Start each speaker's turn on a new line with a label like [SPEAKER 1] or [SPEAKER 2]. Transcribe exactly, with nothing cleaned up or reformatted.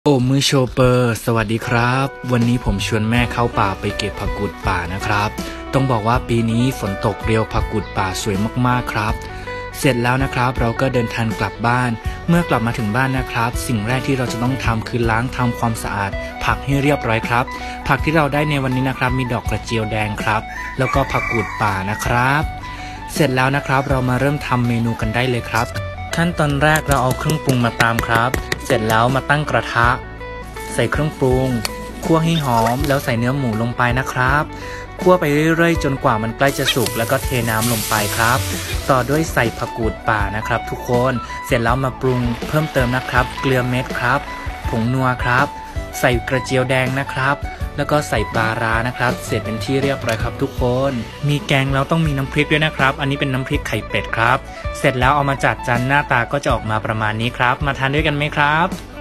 [SPEAKER 1] โอมือโชเปอร์สวัสดีครับวันนี้ผมชวนแม่เข้าป่าไปเก็บผักกูดป่านะครับต้องบอกว่าปีนี้ฝนตกเรียวผักกูดป่าสวยมากๆครับเสร็จแล้วนะครับเราก็เดินทางกลับบ้านเมื่อกลับมาถึงบ้านนะครับสิ่งแรกที่เราจะต้องทำคือล้างทำความสะอาดผักให้เรียบร้อยครับผักที่เราได้ในวันนี้นะครับมีดอกกระเจียวแดงครับแล้วก็ผักกูดป่านะครับเสร็จแล้วนะครับเรามาเริ่มทำเมนูกันได้เลยครับขั้นตอนแรกเราเอาเครื่องปรุงมาตามครับเสร็จแล้วมาตั้งกระทะใส่เครื่องปรุงคั่วให้หอมแล้วใส่เนื้อหมูลงไปนะครับคั่วไปเรื่อยๆจนกว่ามันใกล้จะสุกแล้วก็เทน้ำลงไปครับต่อด้วยใส่ผักกูดป่านะครับทุกคนเสร็จแล้วมาปรุงเพิ่มเติมนะครับเกลือเม็ดครับผงนัวครับใส่กระเจียวแดงนะครับแล้วก็ใส่ปลาร้านะครับเสร็จเป็นที่เรียบร้อยครับทุกคนมีแกงแล้วต้องมีน้ำพริกด้วยนะครับอันนี้เป็นน้ำพริกไข่เป็ดครับเสร็จแล้วเอามาจัดจานหน้าตาก็จะออกมาประมาณนี้ครับมาทานด้วยกันไหมครับ